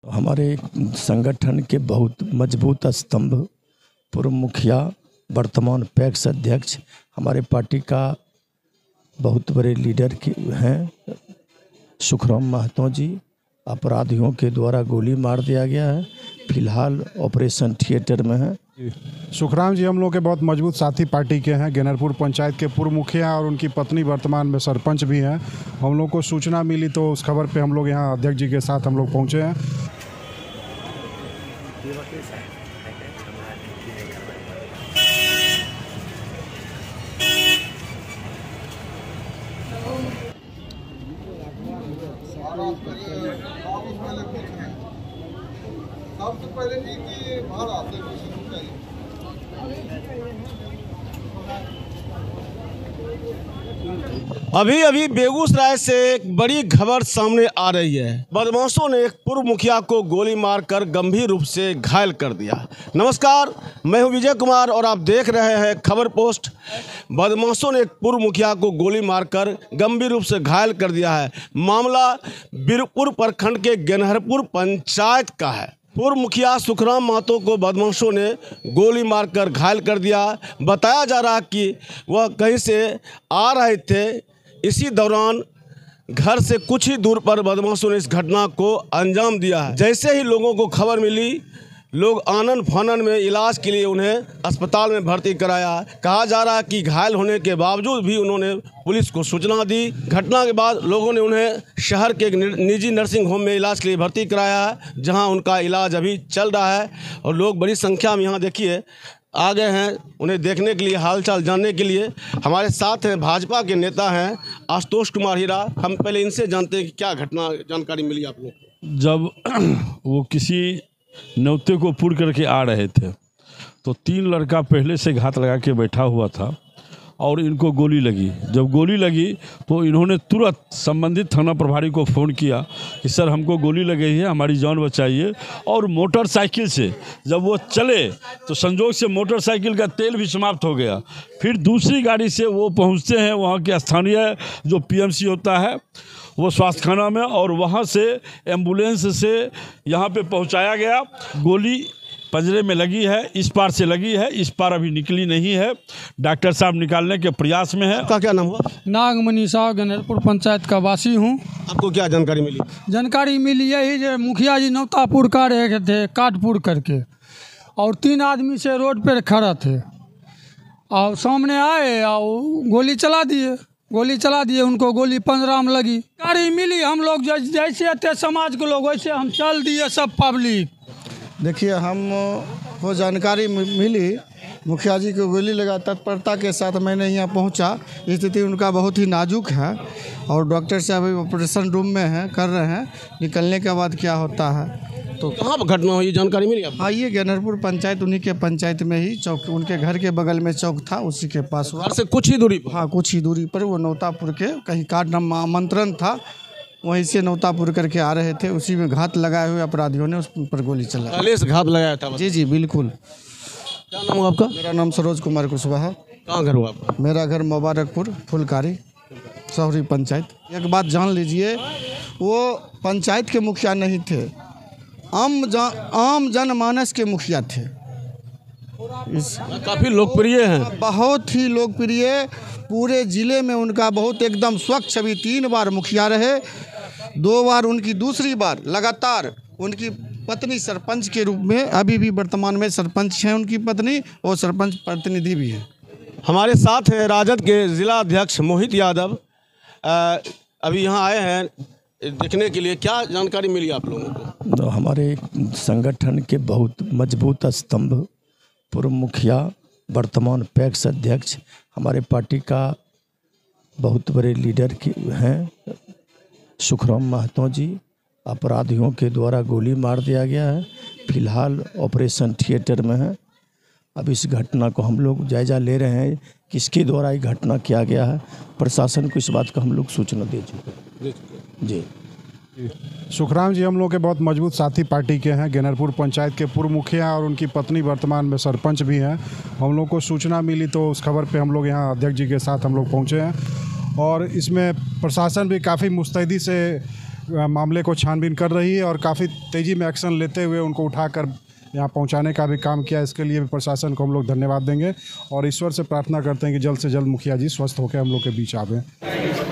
हमारे संगठन के बहुत मजबूत स्तंभ, पूर्व मुखिया, वर्तमान पैक्स अध्यक्ष, हमारे पार्टी का बहुत बड़े लीडर हैं सुखराम महतो जी, अपराधियों के द्वारा गोली मार दिया गया है। फिलहाल ऑपरेशन थिएटर में है। सुखराम जी हम लोग के बहुत मजबूत साथी पार्टी के हैं। गैनरपुर पंचायत के पूर्व मुखिया और उनकी पत्नी वर्तमान में सरपंच भी हैं। हम लोग को सूचना मिली तो उस खबर पे हम लोग यहाँ अध्यक्ष जी के साथ हम लोग पहुँचे हैं। सबसे पहले नहीं कि बाहर आते अभी बेगूसराय से एक बड़ी खबर सामने आ रही है। बदमाशों ने एक पूर्व मुखिया को गोली मारकर गंभीर रूप से घायल कर दिया। नमस्कार, मैं हूं विजय कुमार और आप देख रहे हैं खबर पोस्ट। बदमाशों ने एक पूर्व मुखिया को गोली मारकर गंभीर रूप से घायल कर दिया है। मामला बीरपुर प्रखंड के गैनरपुर पंचायत का है। पूर्व मुखिया सुखराम महतो को बदमाशों ने गोली मारकर घायल कर दिया। बताया जा रहा कि वह कहीं से आ रहे थे, इसी दौरान घर से कुछ ही दूर पर बदमाशों ने इस घटना को अंजाम दिया है। जैसे ही लोगों को खबर मिली, लोग आनन फानन में इलाज के लिए उन्हें अस्पताल में भर्ती कराया। कहा जा रहा है कि घायल होने के बावजूद भी उन्होंने पुलिस को सूचना दी। घटना के बाद लोगों ने उन्हें शहर के एक निजी नर्सिंग होम में इलाज के लिए भर्ती कराया है, जहां उनका इलाज अभी चल रहा है। और लोग बड़ी संख्या में यहाँ देखिए आ गए हैं उन्हें देखने के लिए, हालचाल जानने के लिए। हमारे साथ हैं भाजपा के नेता हैं आशुतोष कुमार हीरा। हम पहले इनसे जानते हैं कि क्या घटना जानकारी मिली आप लोग को। जब वो किसी न्योते को पूर्ण करके आ रहे थे तो 3 लड़का पहले से घात लगा के बैठा हुआ था और इनको गोली लगी। जब गोली लगी तो इन्होंने तुरंत संबंधित थाना प्रभारी को फ़ोन किया कि सर हमको गोली लगी है, हमारी जान बचाइए। और मोटरसाइकिल से जब वो चले तो संजोग से मोटरसाइकिल का तेल भी समाप्त हो गया। फिर दूसरी गाड़ी से वो पहुंचते हैं वहाँ के स्थानीय जो PMC होता है वो स्वास्थ्य खाना में, और वहाँ से एम्बुलेंस से यहाँ पे पहुँचाया गया। गोली पंजरे में लगी है, इस पार से लगी है, इस पार अभी निकली नहीं है। डॉक्टर साहब निकालने के प्रयास में है। आपका क्या नाम हुआ? नागमणि साहब, गैनरपुर पंचायत का वासी हूँ। आपको क्या जानकारी मिली? जानकारी मिली यही जो मुखिया जी नौतापुर का रहे थे काटपुर करके, और 3 आदमी से रोड पर खड़ा थे और सामने आए और गोली चला दिए। उनको गोली 15 में लगी। गाड़ी मिली, हम लोग जैसे थे समाज के लोग वैसे हम चल दिए सब पब्लिक। देखिए, हमको जानकारी मिली मुखिया जी को गोली लगा। तत्परता के साथ मैंने यहाँ पहुँचा। स्थिति उनका बहुत ही नाजुक है और डॉक्टर साहब अभी ऑपरेशन रूम में हैं, कर रहे हैं। निकलने के बाद क्या होता है तो कहाँ पर घटना हुई, जानकारी मिली आपको? हाँ, ये गैनरपुर पंचायत, उन्हीं के पंचायत में ही चौक, उनके घर के बगल में चौक था, उसी के पास हुआ। घर से कुछ ही दूरी पर? हाँ, कुछ ही दूरी पर। वो नौतापुर के कहीं कार्ड आमंत्रण था, वहीं से नौतापुर करके आ रहे थे। उसी में घात लगाए हुए अपराधियों ने उस पर गोली चलाई। पहले से घात लगाया था? जी बिल्कुल। क्या नाम हुआ आपका? मेरा नाम सरोज कुमार कुशवाहा। कहाँ घर हुआ आपका? मेरा घर मुबारकपुर फुलकारी शहरी पंचायत। एक बात जान लीजिए, वो पंचायत के मुखिया नहीं थे, आम जनमानस के मुखिया थे। काफ़ी लोकप्रिय हैं। बहुत ही लोकप्रिय, पूरे ज़िले में उनका बहुत एकदम स्वच्छ छवि। 3 बार मुखिया रहे, 2 बार उनकी दूसरी बार लगातार उनकी पत्नी सरपंच के रूप में, अभी भी वर्तमान में सरपंच हैं उनकी पत्नी, और सरपंच प्रतिनिधि भी हैं। हमारे साथ हैं राजद के जिला अध्यक्ष मोहित यादव। अभी यहाँ आए हैं देखने के लिए, क्या जानकारी मिली आप लोगों को? तो हमारे संगठन के बहुत मजबूत स्तंभ, पूर्व मुखिया, वर्तमान पैक्स अध्यक्ष, हमारे पार्टी का बहुत बड़े लीडर हैं सुखराम महतो जी, अपराधियों के द्वारा गोली मार दिया गया है। फिलहाल ऑपरेशन थिएटर में है। अब इस घटना को हम लोग जायजा ले रहे हैं, किसके द्वारा ये घटना किया गया है। प्रशासन को इस बात का हम लोग सूचना दे चुके हैं। जी सुखराम जी हम लोग के बहुत मजबूत साथी पार्टी के हैं। गैनरपुर पंचायत के पूर्व मुखिया और उनकी पत्नी वर्तमान में सरपंच भी हैं। हम लोग को सूचना मिली तो उस खबर पे हम लोग यहाँ अध्यक्ष जी के साथ हम लोग पहुँचे हैं। और इसमें प्रशासन भी काफ़ी मुस्तैदी से मामले को छानबीन कर रही है और काफ़ी तेज़ी में एक्शन लेते हुए उनको उठाकर यहाँ पहुँचाने का भी काम किया। इसके लिए भी प्रशासन को हम लोग धन्यवाद देंगे और ईश्वर से प्रार्थना करते हैं कि जल्द से जल्द मुखिया जी स्वस्थ होकर हम लोग के बीच आवें।